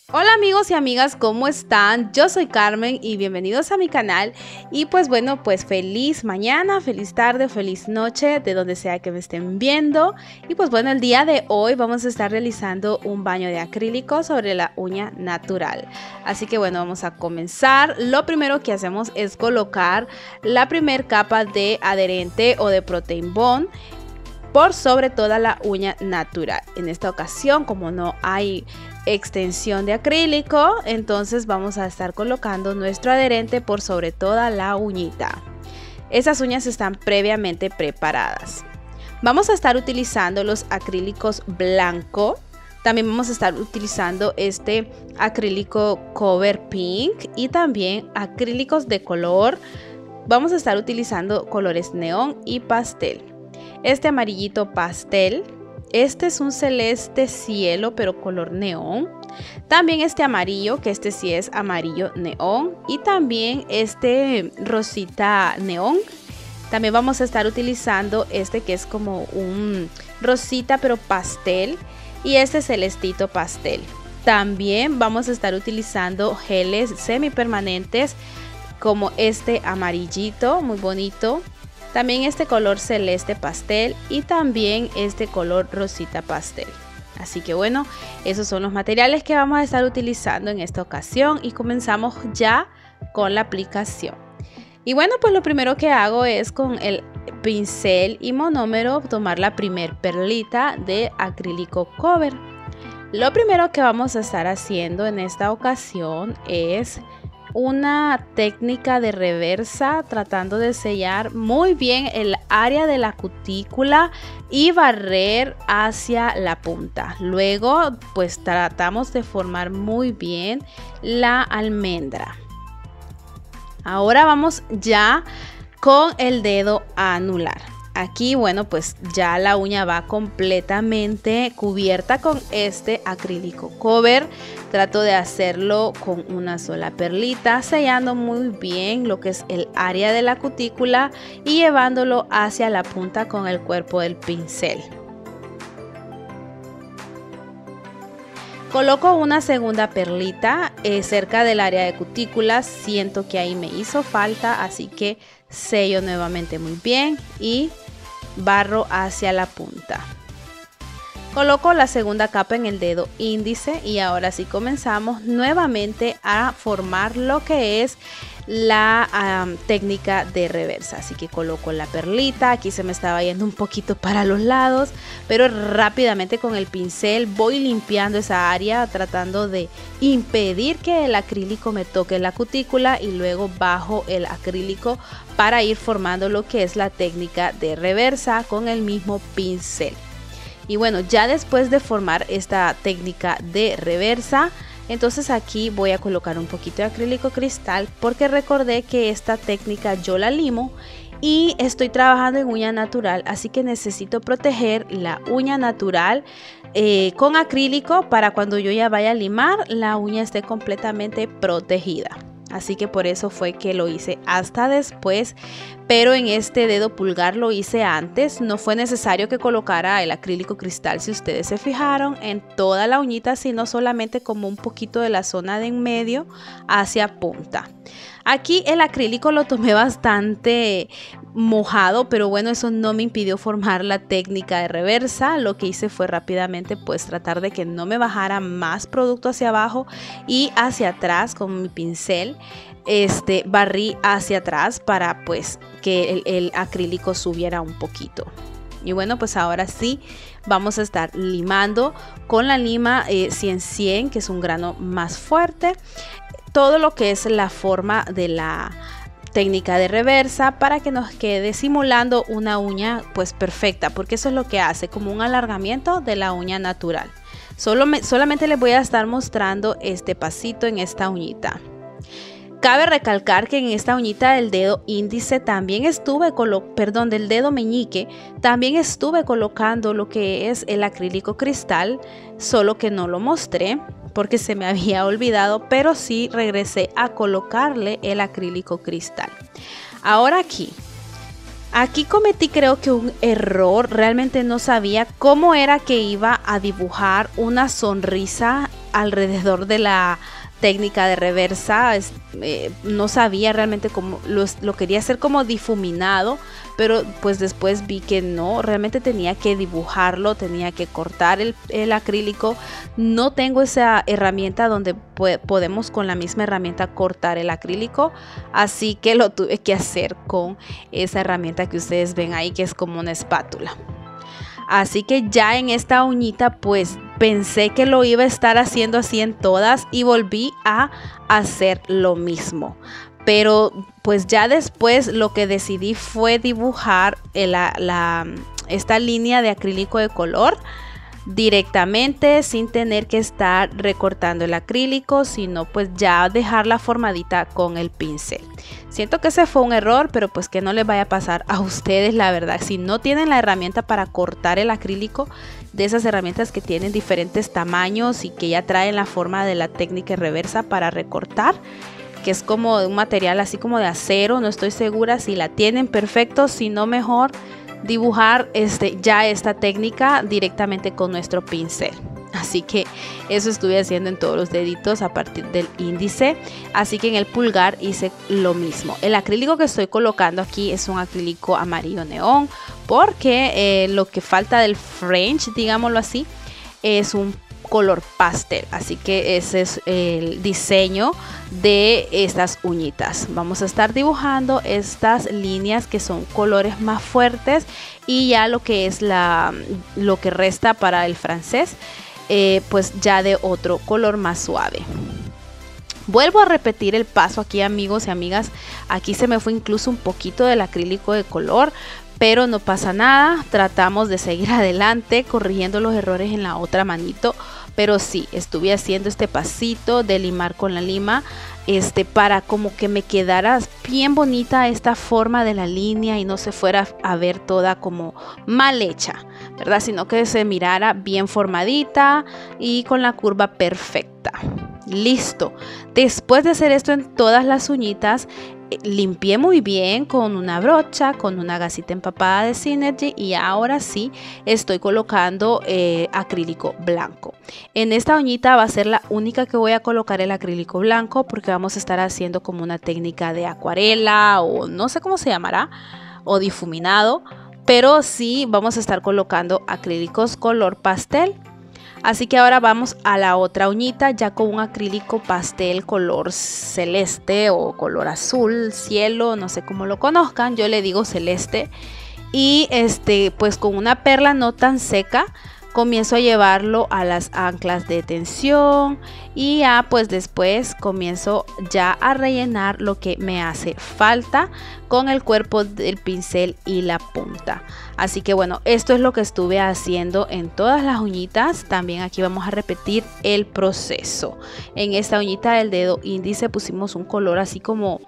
Hola amigos y amigas, ¿cómo están? Yo soy Carmen y bienvenidos a mi canal. Y pues bueno, pues feliz mañana, feliz tarde, feliz noche, de donde sea que me estén viendo. Y pues bueno, el día de hoy vamos a estar realizando un baño de acrílico sobre la uña natural. Así que bueno, vamos a comenzar. Lo primero que hacemos es colocar la primer capa de adherente o de Protein Bond por sobre toda la uña natural. En esta ocasión, como no hay extensión de acrílico, entonces vamos a estar colocando nuestro adherente por sobre toda la uñita. Esas uñas están previamente preparadas. Vamos a estar utilizando los acrílicos blanco. También vamos a estar utilizando este acrílico Cover Pink y también acrílicos de color. Vamos a estar utilizando colores neón y pastel. Este amarillito pastel, este es un celeste cielo pero color neón. También este amarillo, que este sí es amarillo neón, y también este rosita neón. También vamos a estar utilizando este que es como un rosita pero pastel, y este celestito pastel. También vamos a estar utilizando geles semipermanentes como este amarillito muy bonito. También este color celeste pastel y también este color rosita pastel. Así que bueno, esos son los materiales que vamos a estar utilizando en esta ocasión y comenzamos ya con la aplicación. Y bueno, pues lo primero que hago es con el pincel y monómero tomar la primer perlita de acrílico cover. Lo primero que vamos a estar haciendo en esta ocasión es una técnica de reversa, tratando de sellar muy bien el área de la cutícula y barrer hacia la punta. Luego pues tratamos de formar muy bien la almendra. Ahora vamos ya con el dedo anular. Aquí, bueno, pues ya la uña va completamente cubierta con este acrílico cover. Trato de hacerlo con una sola perlita, sellando muy bien lo que es el área de la cutícula y llevándolo hacia la punta con el cuerpo del pincel. Coloco una segunda perlita cerca del área de cutícula. Siento que ahí me hizo falta, así que sello nuevamente muy bien y barro hacia la punta. Coloco la segunda capa en el dedo índice y ahora sí comenzamos nuevamente a formar lo que es la técnica de reversa. Así que coloco la perlita, aquí se me estaba yendo un poquito para los lados, pero rápidamente con el pincel voy limpiando esa área, tratando de impedir que el acrílico me toque la cutícula, y luego bajo el acrílico para ir formando lo que es la técnica de reversa con el mismo pincel. Y bueno, ya después de formar esta técnica de reversa, entonces aquí voy a colocar un poquito de acrílico cristal, porque recordé que esta técnica yo la limo y estoy trabajando en uña natural, así que necesito proteger la uña natural con acrílico para cuando yo ya vaya a limar, la uña esté completamente protegida. Así que por eso fue que lo hice hasta después, pero en este dedo pulgar lo hice antes. No fue necesario que colocara el acrílico cristal, si ustedes se fijaron, en toda la uñita, sino solamente como un poquito de la zona de en medio hacia punta. Aquí el acrílico lo tomé bastante mojado, pero bueno, eso no me impidió formar la técnica de reversa. Lo que hice fue rápidamente pues tratar de que no me bajara más producto hacia abajo y hacia atrás con mi pincel. Barrí hacia atrás para pues que el acrílico subiera un poquito. Y bueno, pues ahora sí vamos a estar limando con la lima 100-100, que es un grano más fuerte, todo lo que es la forma de la técnica de reversa, para que nos quede simulando una uña pues perfecta, porque eso es lo que hace, como un alargamiento de la uña natural. Solamente les voy a estar mostrando este pasito en esta uñita. Cabe recalcar que en esta uñita del dedo índice también del dedo meñique, también estuve colocando lo que es el acrílico cristal, solo que no lo mostré porque se me había olvidado, pero sí regresé a colocarle el acrílico cristal. Ahora aquí cometí creo que un error, realmente no sabía cómo era que iba a dibujar una sonrisa alrededor de la técnica de reversa. No sabía realmente cómo lo quería hacer como difuminado, pero pues después vi que no, realmente tenía que dibujarlo, tenía que cortar el acrílico. No tengo esa herramienta donde podemos con la misma herramienta cortar el acrílico, así que lo tuve que hacer con esa herramienta que ustedes ven ahí, que es como una espátula. Así que ya en esta uñita pues pensé que lo iba a estar haciendo así en todas y volví a hacer lo mismo. Pero pues ya después lo que decidí fue dibujar esta línea de acrílico de color directamente, sin tener que estar recortando el acrílico, sino pues ya dejarla formadita con el pincel. Siento que ese fue un error, pero pues que no les vaya a pasar a ustedes, la verdad. Si no tienen la herramienta para cortar el acrílico, de esas herramientas que tienen diferentes tamaños y que ya traen la forma de la técnica reversa para recortar, que es como de un material así como de acero, no estoy segura si la tienen, perfecto, si no, mejor dibujar ya esta técnica directamente con nuestro pincel. Así que eso estuve haciendo en todos los deditos a partir del índice. Así que en el pulgar hice lo mismo. El acrílico que estoy colocando aquí es un acrílico amarillo neón, porque lo que falta del French, digámoslo así, es un color pastel. Así que ese es el diseño de estas uñitas. Vamos a estar dibujando estas líneas que son colores más fuertes, y ya lo que es lo que resta para el francés, pues ya de otro color más suave. Vuelvo a repetir el paso aquí, amigos y amigas. Aquí se me fue incluso un poquito del acrílico de color, pero no pasa nada. Tratamos de seguir adelante corrigiendo los errores en la otra manito. Pero sí, estuve haciendo este pasito de limar con la lima, para como que me quedara bien bonita esta forma de la línea y no se fuera a ver toda como mal hecha, ¿verdad? Sino que se mirara bien formadita y con la curva perfecta. Listo. Después de hacer esto en todas las uñitas, limpié muy bien con una brocha, con una gasita empapada de Synergy, y ahora sí estoy colocando acrílico blanco. En esta uñita va a ser la única que voy a colocar el acrílico blanco, porque vamos a estar haciendo como una técnica de acuarela, o no sé cómo se llamará, o difuminado, pero sí vamos a estar colocando acrílicos color pastel. Así que ahora vamos a la otra uñita, ya con un acrílico pastel color celeste o color azul, cielo, no sé cómo lo conozcan, yo le digo celeste. Y pues con una perla no tan seca comienzo a llevarlo a las anclas de tensión, y ya pues después comienzo ya a rellenar lo que me hace falta con el cuerpo del pincel y la punta. Así que bueno, esto es lo que estuve haciendo en todas las uñitas. También aquí vamos a repetir el proceso. En esta uñita del dedo índice pusimos un color así como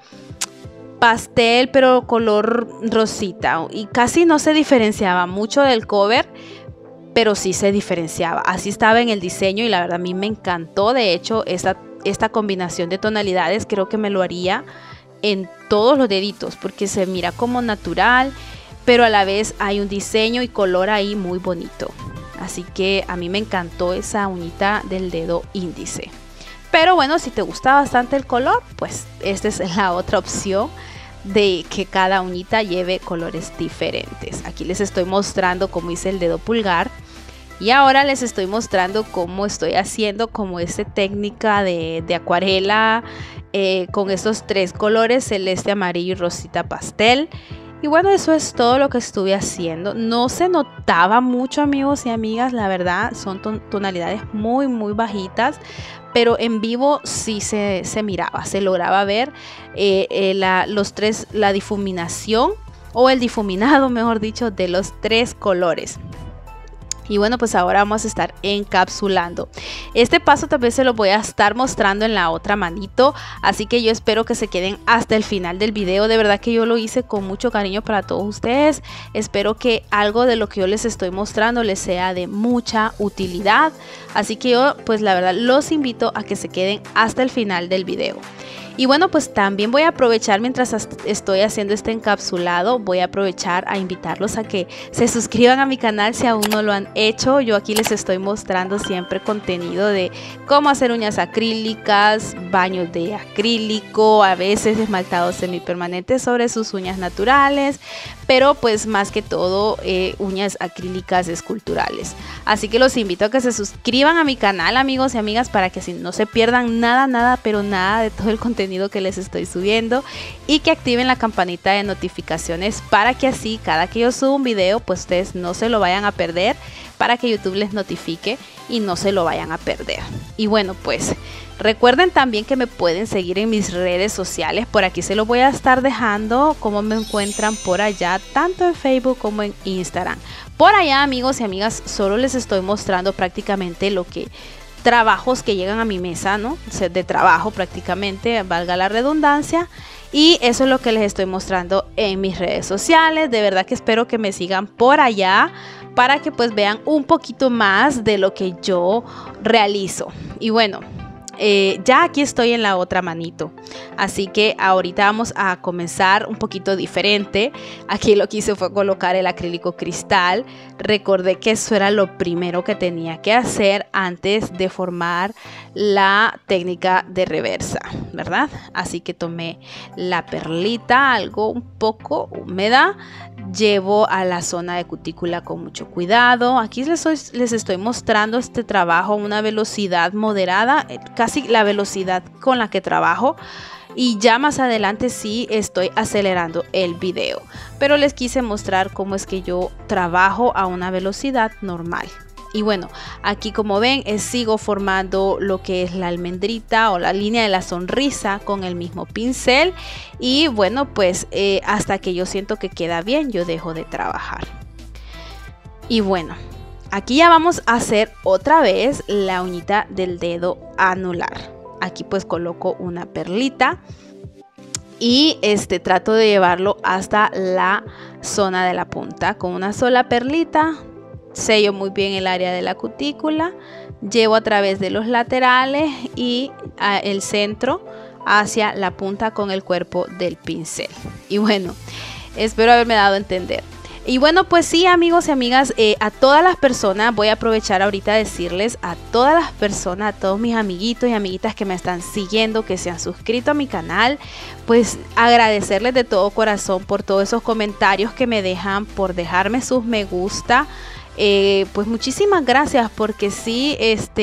pastel, pero color rosita, y casi no se diferenciaba mucho del cover, pero sí se diferenciaba. Así estaba en el diseño y la verdad a mí me encantó. De hecho, esta combinación de tonalidades creo que me lo haría en todos los deditos, porque se mira como natural, pero a la vez hay un diseño y color ahí muy bonito. Así que a mí me encantó esa uñita del dedo índice. Pero bueno, si te gusta bastante el color, pues esta es la otra opción, de que cada uñita lleve colores diferentes. Aquí les estoy mostrando cómo hice el dedo pulgar, y ahora les estoy mostrando cómo estoy haciendo como esta técnica de acuarela con estos tres colores, celeste, amarillo y rosita pastel. Y bueno, eso es todo lo que estuve haciendo. No se notaba mucho, amigos y amigas, la verdad, son tonalidades muy bajitas, pero en vivo sí se miraba, se lograba ver la difuminación, o el difuminado, mejor dicho, de los tres colores. Y bueno, pues ahora vamos a estar encapsulando. Este paso también se lo voy a estar mostrando en la otra manito, así que yo espero que se queden hasta el final del video. De verdad que yo lo hice con mucho cariño para todos ustedes. Espero que algo de lo que yo les estoy mostrando les sea de mucha utilidad. Así que yo, pues la verdad, los invito a que se queden hasta el final del video. Y bueno, pues también voy a aprovechar mientras estoy haciendo este encapsulado, voy a aprovechar a invitarlos a que se suscriban a mi canal si aún no lo han hecho. Yo aquí les estoy mostrando siempre contenido de cómo hacer uñas acrílicas, baños de acrílico, a veces esmaltado semipermanente sobre sus uñas naturales, pero pues más que todo uñas acrílicas esculturales. Así que los invito a que se suscriban a mi canal, amigos y amigas, para que así no se pierdan nada, pero nada de todo el contenido que les estoy subiendo, y que activen la campanita de notificaciones para que así cada que yo suba un video pues ustedes no se lo vayan a perder, para que YouTube les notifique y no se lo vayan a perder. Y bueno, pues recuerden también que me pueden seguir en mis redes sociales, por aquí se los voy a estar dejando como me encuentran por allá, tanto en Facebook como en Instagram. Por allá, amigos y amigas, solo les estoy mostrando prácticamente lo que trabajos que llegan a mi mesa, ¿no? De trabajo prácticamente, valga la redundancia. Y eso es lo que les estoy mostrando en mis redes sociales. De verdad que espero que me sigan por allá para que pues vean un poquito más de lo que yo realizo. Y bueno, ya aquí estoy en la otra manito, así que ahorita vamos a comenzar un poquito diferente. Aquí lo que hice fue colocar el acrílico cristal. Recordé que eso era lo primero que tenía que hacer antes de formar la técnica de reversa, ¿verdad? Así que tomé la perlita, algo un poco húmeda, llevo a la zona de cutícula con mucho cuidado. Aquí les estoy mostrando este trabajo a una velocidad moderada, casi la velocidad con la que trabajo, y ya más adelante sí estoy acelerando el video, pero les quise mostrar cómo es que yo trabajo a una velocidad normal. Y bueno, aquí como ven sigo formando lo que es la almendrita o la línea de la sonrisa con el mismo pincel, y bueno pues hasta que yo siento que queda bien yo dejo de trabajar. Y bueno, aquí ya vamos a hacer otra vez la uñita del dedo anular. Aquí pues coloco una perlita y trato de llevarlo hasta la zona de la punta con una sola perlita. Sello muy bien el área de la cutícula, llevo a través de los laterales y el centro hacia la punta con el cuerpo del pincel. Y bueno, espero haberme dado a entender. Y bueno, pues sí, amigos y amigas, a todas las personas, voy a aprovechar ahorita a decirles a todas las personas, a todos mis amiguitos y amiguitas que me están siguiendo, que se han suscrito a mi canal, pues agradecerles de todo corazón por todos esos comentarios que me dejan, por dejarme sus me gusta. Pues muchísimas gracias, porque sí,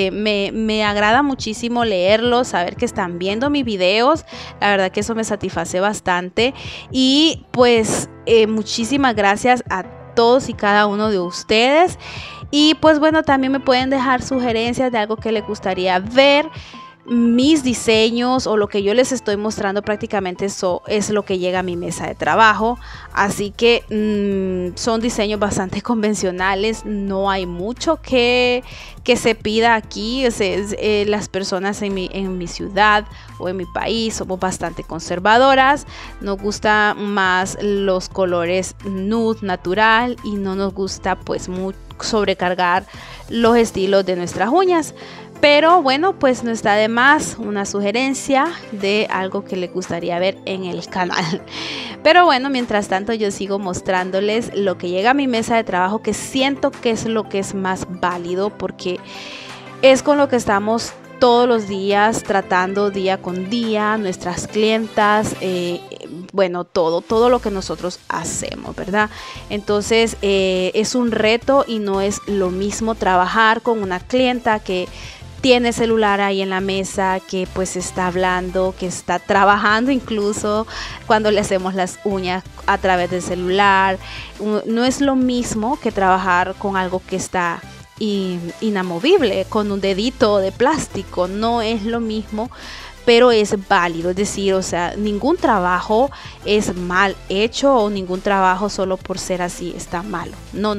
me agrada muchísimo leerlos, saber que están viendo mis videos. La verdad que eso me satisface bastante. Y pues muchísimas gracias a todos y cada uno de ustedes. Y pues bueno, también me pueden dejar sugerencias de algo que les gustaría ver. Mis diseños o lo que yo les estoy mostrando prácticamente eso es lo que llega a mi mesa de trabajo, así que son diseños bastante convencionales, no hay mucho que se pida aquí. Las personas en mi ciudad o en mi país somos bastante conservadoras, nos gusta más los colores nude natural y no nos gusta pues sobrecargar los estilos de nuestras uñas. Pero bueno, pues no está de más una sugerencia de algo que les gustaría ver en el canal. Pero bueno, mientras tanto yo sigo mostrándoles lo que llega a mi mesa de trabajo, que siento que es lo que es más válido, porque es con lo que estamos todos los días tratando día con día, nuestras clientas, bueno, todo lo que nosotros hacemos, ¿verdad? Entonces es un reto y no es lo mismo trabajar con una clienta que tiene celular ahí en la mesa, que pues está hablando, que está trabajando incluso cuando le hacemos las uñas a través del celular. No es lo mismo que trabajar con algo que está inamovible, con un dedito de plástico. No es lo mismo, pero es válido. Es decir, o sea, ningún trabajo es mal hecho o ningún trabajo solo por ser así está malo. No.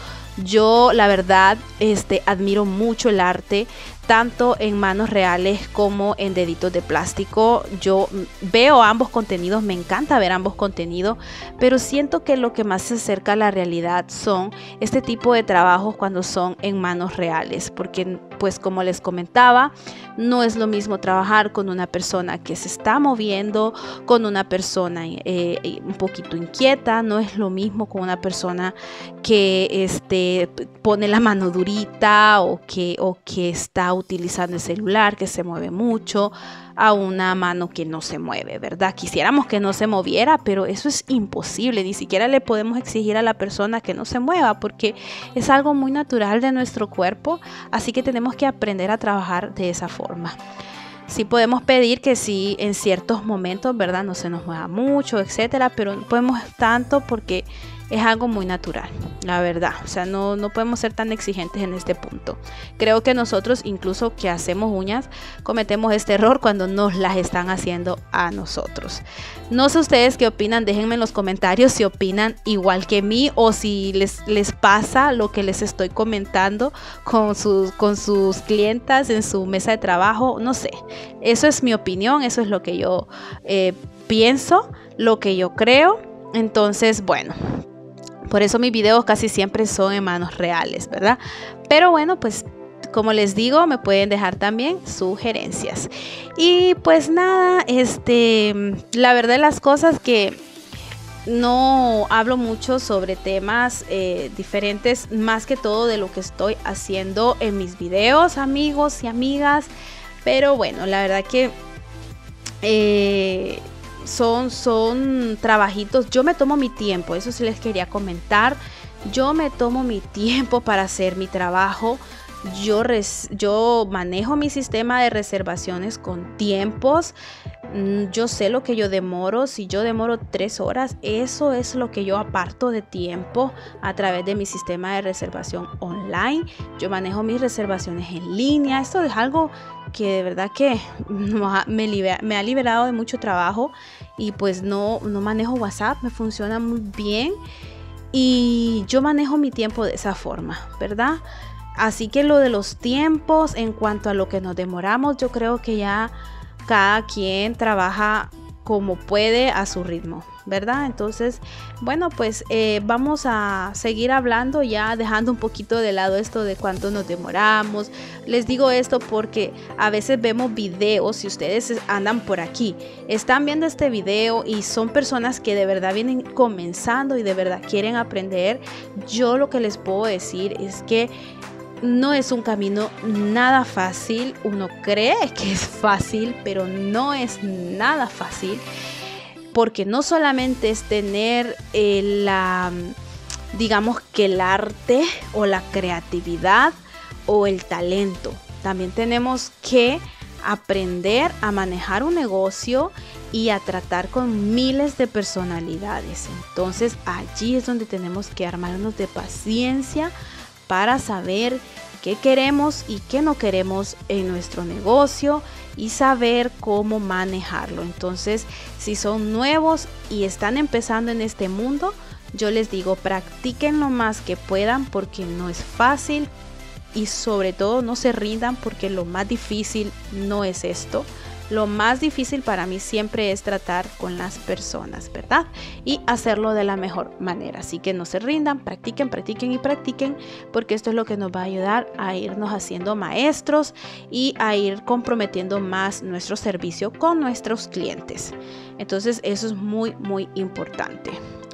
Yo la verdad admiro mucho el arte, tanto en manos reales como en deditos de plástico. Yo veo ambos contenidos, me encanta ver ambos contenidos, pero siento que lo que más se acerca a la realidad son este tipo de trabajos cuando son en manos reales, porque pues como les comentaba, no es lo mismo trabajar con una persona que se está moviendo, con una persona un poquito inquieta, no es lo mismo con una persona que pone la mano durita o que está utilizando el celular, que se mueve mucho, a una mano que no se mueve, ¿verdad? Quisiéramos que no se moviera, pero eso es imposible. Ni siquiera le podemos exigir a la persona que no se mueva porque es algo muy natural de nuestro cuerpo, así que tenemos que aprender a trabajar de esa forma. Sí podemos pedir que sí en ciertos momentos, ¿verdad? No se nos mueva mucho, etcétera, pero no podemos tanto porque es algo muy natural, la verdad. O sea, no podemos ser tan exigentes en este punto. Creo que nosotros, incluso que hacemos uñas, cometemos este error cuando nos las están haciendo a nosotros. No sé ustedes qué opinan, déjenme en los comentarios si opinan igual que mí o si les pasa lo que les estoy comentando con sus clientas en su mesa de trabajo. No sé, eso es mi opinión, eso es lo que yo pienso, lo que yo creo. Entonces, bueno, por eso mis videos casi siempre son en manos reales, ¿verdad? Pero bueno, pues como les digo, me pueden dejar también sugerencias. Y pues nada, la verdad de las cosas que no hablo mucho sobre temas diferentes, más que todo de lo que estoy haciendo en mis videos, amigos y amigas. Pero bueno, la verdad que son trabajitos. Yo me tomo mi tiempo, eso sí les quería comentar. Yo me tomo mi tiempo para hacer mi trabajo. Yo manejo mi sistema de reservaciones con tiempos. Yo sé lo que yo demoro. Si yo demoro 3 horas, eso es lo que yo aparto de tiempo a través de mi sistema de reservación online. Yo manejo mis reservaciones en línea. Esto es algo que de verdad que me ha liberado de mucho trabajo. Y pues no manejo WhatsApp, me funciona muy bien. Y yo manejo mi tiempo de esa forma, ¿verdad? Así que lo de los tiempos, en cuanto a lo que nos demoramos, yo creo que ya cada quien trabaja como puede a su ritmo, ¿verdad? Entonces, bueno, pues vamos a seguir hablando, ya dejando un poquito de lado esto de cuánto nos demoramos. Les digo esto porque a veces vemos videos, si ustedes andan por aquí, están viendo este video y son personas que de verdad vienen comenzando y de verdad quieren aprender. Yo lo que les puedo decir es que no es un camino nada fácil. Uno cree que es fácil, pero no es nada fácil, porque no solamente es tener digamos que el arte o la creatividad o el talento. También tenemos que aprender a manejar un negocio y a tratar con miles de personalidades. Entonces allí es donde tenemos que armarnos de paciencia para saber qué queremos y qué no queremos en nuestro negocio y saber cómo manejarlo. Entonces, si son nuevos y están empezando en este mundo, yo les digo, practiquen lo más que puedan porque no es fácil y sobre todo no se rindan porque lo más difícil no es esto. Lo más difícil para mí siempre es tratar con las personas, ¿verdad? Y hacerlo de la mejor manera. Así que no se rindan, practiquen, practiquen y practiquen, porque esto es lo que nos va a ayudar a irnos haciendo maestros y a ir comprometiendo más nuestro servicio con nuestros clientes. Entonces eso es muy, muy importante.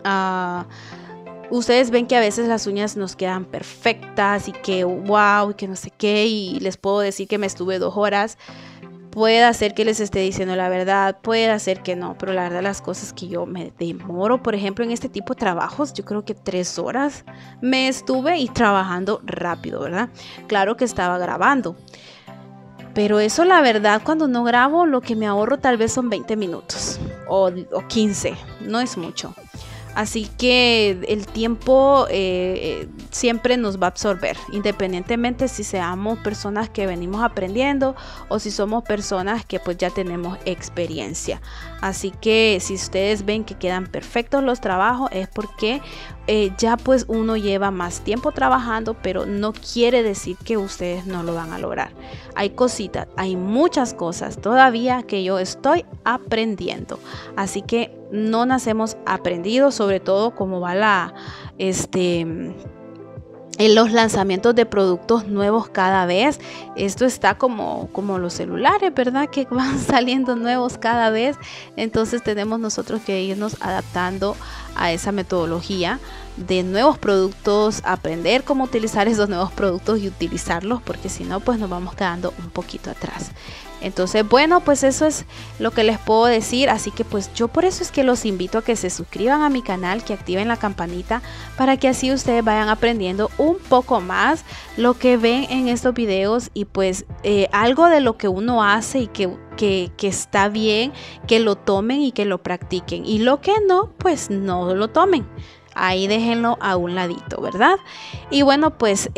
Ustedes ven que a veces las uñas nos quedan perfectas y que wow, y que no sé qué, y les puedo decir que me estuve 2 horas. Puede ser que les esté diciendo la verdad, puede ser que no, pero la verdad las cosas que yo me demoro, por ejemplo, en este tipo de trabajos, yo creo que 3 horas me estuve y trabajando rápido, ¿verdad? Claro que estaba grabando, pero eso la verdad cuando no grabo lo que me ahorro tal vez son 20 minutos o 15, no es mucho. Así que el tiempo siempre nos va a absorber, independientemente si seamos personas que venimos aprendiendo o si somos personas que pues ya tenemos experiencia. Así que si ustedes ven que quedan perfectos los trabajos es porque ya pues uno lleva más tiempo trabajando, pero no quiere decir que ustedes no lo van a lograr. Hay cositas, hay muchas cosas todavía que yo estoy aprendiendo. Así que no nacemos aprendidos, sobre todo cómo va en los lanzamientos de productos nuevos cada vez. Esto está como los celulares, ¿verdad? Que van saliendo nuevos cada vez. Entonces tenemos nosotros que irnos adaptando a esa metodología de nuevos productos, aprender cómo utilizar esos nuevos productos y utilizarlos, porque si no, pues nos vamos quedando un poquito atrás. Entonces, bueno, pues eso es lo que les puedo decir. Así que pues yo por eso es que los invito a que se suscriban a mi canal, que activen la campanita, para que así ustedes vayan aprendiendo un poco más lo que ven en estos videos, y pues algo de lo que uno hace y que está bien, que lo tomen y que lo practiquen, y lo que no, pues no lo tomen. Ahí déjenlo a un ladito, ¿verdad? Y bueno, pues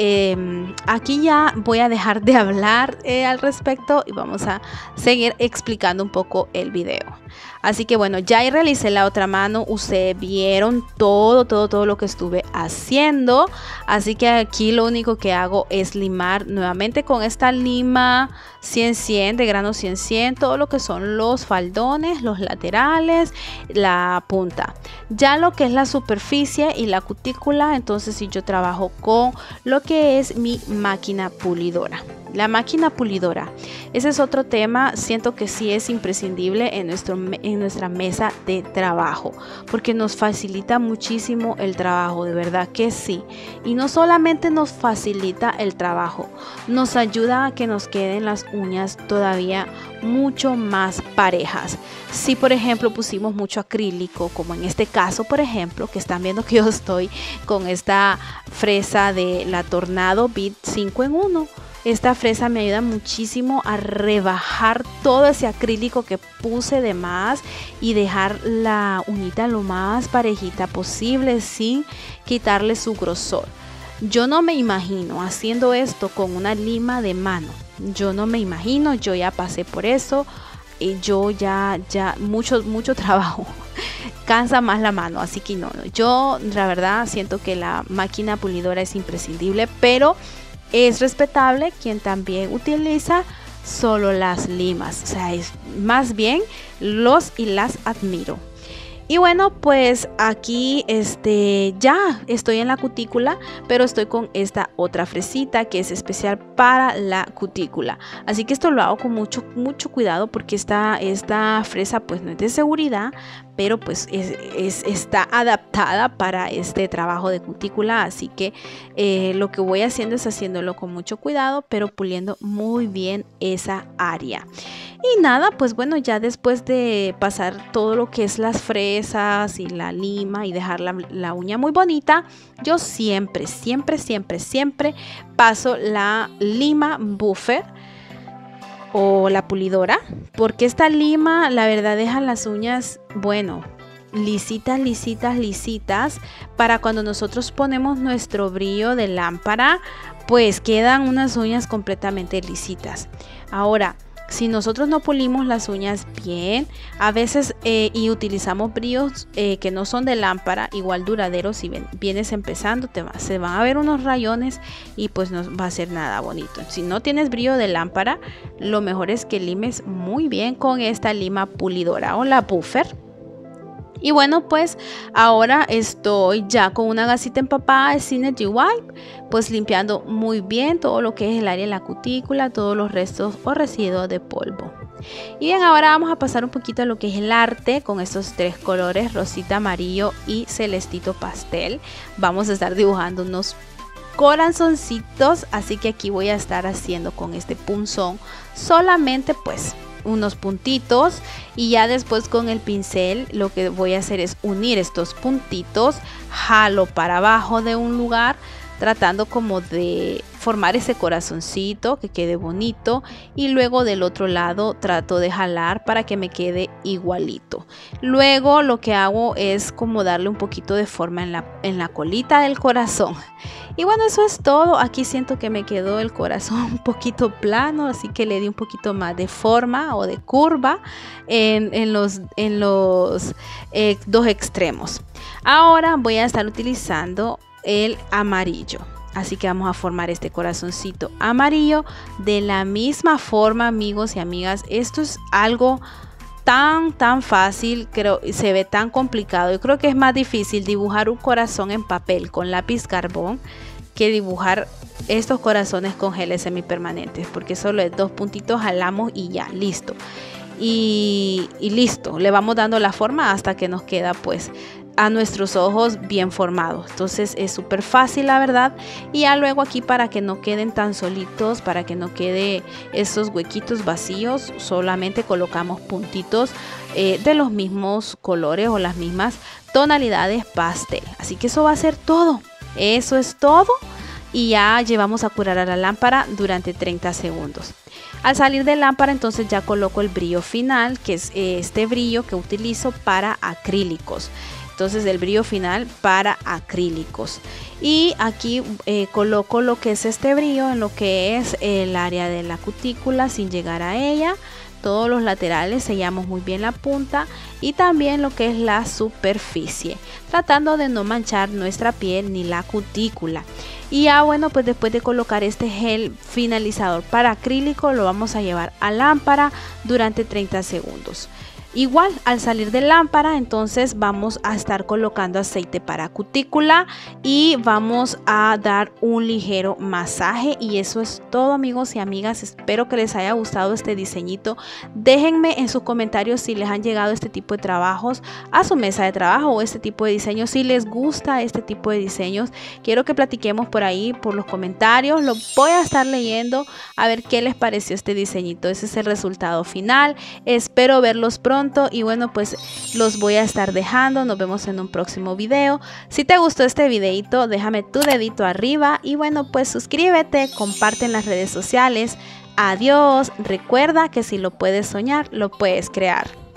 aquí ya voy a dejar de hablar al respecto y vamos a seguir explicando un poco el video. Así que bueno, ya realicé la otra mano. Ustedes vieron todo lo que estuve haciendo. Así que aquí lo único que hago es limar nuevamente con esta lima 100-100 de grano 100-100, todo lo que son los faldones, los laterales, la punta. Ya lo que es la superficie y la cutícula, entonces sí, yo trabajo con lo que es mi máquina pulidora. La máquina pulidora, ese es otro tema. Siento que sí es imprescindible en nuestra mesa de trabajo, porque nos facilita muchísimo el trabajo, de verdad que sí. Y no solamente nos facilita el trabajo, nos ayuda a que nos queden las uñas todavía mucho más parejas. Si por ejemplo pusimos mucho acrílico, como en este caso por ejemplo, que están viendo que yo estoy con esta fresa de la Tornado Beat 5 en 1. Esta fresa me ayuda muchísimo a rebajar todo ese acrílico que puse de más y dejar la uñita lo más parejita posible sin quitarle su grosor. Yo no me imagino haciendo esto con una lima de mano. Yo no me imagino, yo ya pasé por eso. Y yo ya mucho trabajo. Cansa más la mano, así que no. Yo la verdad siento que la máquina pulidora es imprescindible, pero es respetable quien también utiliza solo las limas. O sea, es más bien los y las admiro. Y bueno, pues aquí ya estoy en la cutícula, pero estoy con esta otra fresita que es especial para la cutícula. Así que esto lo hago con mucho cuidado, porque esta fresa pues no es de seguridad, pero pues está adaptada para este trabajo de cutícula. Así que lo que voy haciendo es haciéndolo con mucho cuidado, pero puliendo muy bien esa área. Y nada, pues bueno, ya después de pasar todo lo que es las fresas y la lima y dejar la uña muy bonita, yo siempre paso la lima buffer o la pulidora, porque esta lima la verdad deja las uñas, bueno, lisitas, para cuando nosotros ponemos nuestro brillo de lámpara, pues quedan unas uñas completamente lisitas. Ahora, si nosotros no pulimos las uñas bien, a veces y utilizamos brillos que no son de lámpara, igual duraderos, si vienes empezando, se van a ver unos rayones y pues no va a ser nada bonito. Si no tienes brillo de lámpara, lo mejor es que limes muy bien con esta lima pulidora o la buffer. Y bueno, pues ahora estoy ya con una gasita empapada de Synergy Wipe, pues limpiando muy bien todo lo que es el área de la cutícula, todos los restos o residuos de polvo. Y bien, ahora vamos a pasar un poquito a lo que es el arte con estos tres colores, rosita, amarillo y celestito pastel. Vamos a estar dibujando unos corazoncitos, así que aquí voy a estar haciendo con este punzón solamente pues unos puntitos, y ya después con el pincel lo que voy a hacer es unir estos puntitos, jalo para abajo de un lugar tratando como de formar ese corazoncito que quede bonito, y luego del otro lado trato de jalar para que me quede igualito. Luego lo que hago es como darle un poquito de forma en la colita del corazón. Y bueno, eso es todo. Aquí siento que me quedó el corazón un poquito plano, así que le di un poquito más de forma o de curva en los dos extremos. Ahora voy a estar utilizando el amarillo, así que vamos a formar este corazoncito amarillo de la misma forma, amigos y amigas. Esto es algo tan fácil, creo, se ve tan complicado. Yo creo que es más difícil dibujar un corazón en papel con lápiz carbón que dibujar estos corazones con geles semipermanentes, porque solo es 2 puntitos, jalamos y ya, listo. Y listo, le vamos dando la forma hasta que nos queda pues a nuestros ojos bien formados. Entonces es súper fácil, la verdad. Y ya luego aquí, para que no queden tan solitos, para que no quede esos huequitos vacíos, solamente colocamos puntitos de los mismos colores o las mismas tonalidades pastel. Así que eso va a ser todo. Eso es todo. Y ya llevamos a curar a la lámpara durante 30 segundos. Al salir de lámpara, entonces ya coloco el brillo final, que es este brillo que utilizo para acrílicos. Entonces el brillo final para acrílicos. Y aquí coloco lo que es este brillo en lo que es el área de la cutícula sin llegar a ella. Todos los laterales sellamos muy bien la punta y también lo que es la superficie, tratando de no manchar nuestra piel ni la cutícula. Y ya bueno, pues después de colocar este gel finalizador para acrílico, lo vamos a llevar a lámpara durante 30 segundos. Igual, al salir de lámpara, entonces vamos a estar colocando aceite para cutícula y vamos a dar un ligero masaje. Y eso es todo, amigos y amigas. Espero que les haya gustado este diseñito. Déjenme en sus comentarios si les han llegado este tipo de trabajos a su mesa de trabajo o este tipo de diseños. Si les gusta este tipo de diseños, quiero que platiquemos por ahí, por los comentarios. Lo voy a estar leyendo a ver qué les pareció este diseñito. Ese es el resultado final. Espero verlos pronto. Y bueno, pues los voy a estar dejando. Nos vemos en un próximo video. Si te gustó este videito, déjame tu dedito arriba. Y bueno, pues suscríbete, comparte en las redes sociales. Adiós. Recuerda que si lo puedes soñar, lo puedes crear.